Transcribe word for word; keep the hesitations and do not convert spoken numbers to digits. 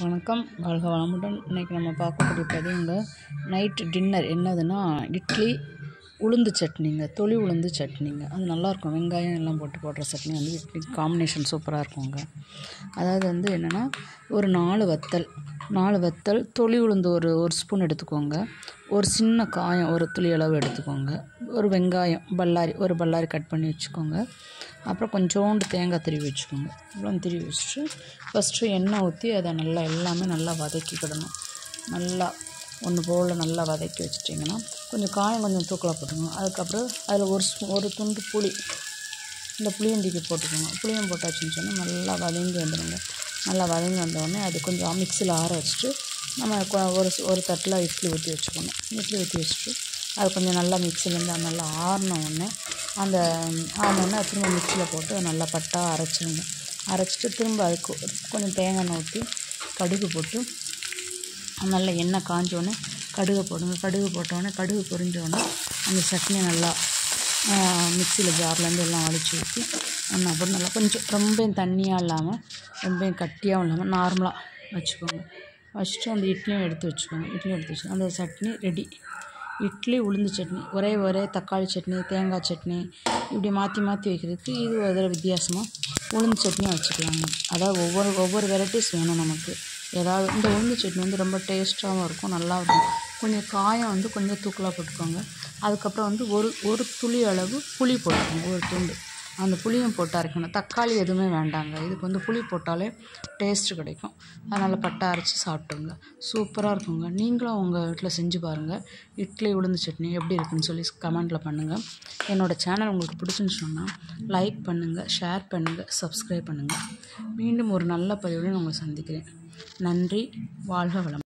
வணக்கம், வாழ்க வளமுடன். இன்றைக்கி நம்ம பார்க்கக்கூடிய பதிவுங்க நைட் டின்னர் என்னதுன்னா இட்லி உளுந்து சட்னிங்க, தொளி உளுந்து சட்னிங்க. அது நல்லாயிருக்கும், வெங்காயம் எல்லாம் போட்டு போடுற சட்னி வந்து இட்லி காம்பினேஷன் சூப்பராக இருக்குங்க. அதாவது வந்து என்னென்னா ஒரு நாலு வத்தல் நாலு வத்தல் தொளி உளுந்து ஒரு ஒரு ஸ்பூன் எடுத்துக்கோங்க. ஒரு சின்ன காயம் ஒரு துளி அளவு எடுத்துக்கோங்க. ஒரு வெங்காயம் பல்லாரி ஒரு பல்லாரி கட் பண்ணி வச்சுக்கோங்க. அப்புறம் கொஞ்சோண்டு தேங்காய் திருவி வச்சுக்கோங்க. இவ்வளோ திருவி வச்சுட்டு ஃபஸ்ட்டு எண்ணெய் ஊற்றி அதை நல்லா எல்லாமே நல்லா வதக்கிக்கிடணும். நல்லா ஒன்று போல் நல்லா வதக்கி வச்சிட்டிங்கன்னா கொஞ்சம் காயம் கொஞ்சம் தூக்கலாக போட்டுக்கணும். அதுக்கப்புறம் அதில் ஒரு ஸ்பூ ஒரு துண்டு புளி, இந்த புளியந்திக்கு போட்டுக்கோங்க. புளியம் போட்டாச்சுன்னு சொன்னால் நல்லா வதங்கி வந்துடுங்க. நல்லா வதங்கி வந்தோடனே அது கொஞ்சம் மிக்சியில் ஆற வச்சுட்டு நம்ம ஒரு ஒரு தட்டில் இட்லி ஊற்றி வச்சுக்கணும். இட்லி ஊற்றி வச்சுட்டு அது கொஞ்சம் நல்லா மிக்சிலேருந்து நல்லா ஆறின உடனே அந்த ஆறினோடனே திரும்ப மிக்சியில் போட்டு நல்லா பட்டாக அரைச்சிடுங்க. அரைச்சிட்டு திரும்ப அதுக்கு கொஞ்சம் தேங்காய் எண்ணெய் ஊற்றி கடுகு போட்டு நல்லா எண்ணெய் காஞ்சோடனே கடுகு போடுங்க. கடுகு போட்டோடனே கடுகு பொரிஞ்சோடனே அந்த சட்னி நல்லா மிக்சியில் ஜார்லேருந்து எல்லாம் அடித்து ஊற்றி ஒன்றா போட்டு நல்லா கொஞ்சம் ரொம்பவும் தண்ணியாக இல்லாமல் ரொம்பவும் கட்டியாகவும் இல்லாமல் நார்மலாக வச்சுக்கோங்க. வச்சுட்டு அந்த இட்லியும் எடுத்து வச்சுக்கோங்க. இட்லியும் எடுத்து வச்சுக்கோங்க. அந்த சட்னி ரெடி. இட்லி உளுந்து சட்னி, ஒரே ஒரே தக்காளி சட்னி, தேங்காய் சட்னி இப்படி மாற்றி மாற்றி வைக்கிறதுக்கு இது ஒரு வித்தியாசமாக உளுந்து சட்னியாக வச்சுக்கலாங்க. அதாவது ஒவ்வொரு ஒவ்வொரு வெரைட்டிஸ் வேணும் நமக்கு. ஏதாவது இந்த உளுந்து சட்னி வந்து ரொம்ப டேஸ்ட்டாகவும் இருக்கும், நல்லா இருக்கும். கொஞ்சம் காயம் வந்து கொஞ்சம் தூக்கலாக போட்டுக்கோங்க. அதுக்கப்புறம் வந்து ஒரு ஒரு துளி அளவு புளி போட்டுக்கோங்க, ஒரு துண்டு. அந்த புளியும் போட்டு அரைக்கணும். தக்காளி எதுவுமே வேண்டாங்க. இதுக்கு வந்து புளி போட்டாலே டேஸ்ட்டு கிடைக்கும். அதனால் பட்டை அரைச்சி சாப்பிட்டுங்க, சூப்பராக இருக்குங்க. நீங்களும் உங்கள் வீட்டில் செஞ்சு பாருங்கள். இட்லி உளுந்து சட்னி எப்படி இருக்குன்னு சொல்லி கமெண்ட்டில் பண்ணுங்கள். என்னோடய சேனல் உங்களுக்கு பிடிச்சுன்னு சொன்னால் லைக் பண்ணுங்கள், ஷேர் பண்ணுங்கள், சப்ஸ்கிரைப் பண்ணுங்கள். மீண்டும் ஒரு நல்ல பதிவுடன் உங்களை சந்திக்கிறேன். நன்றி, வாழ்க வளம்.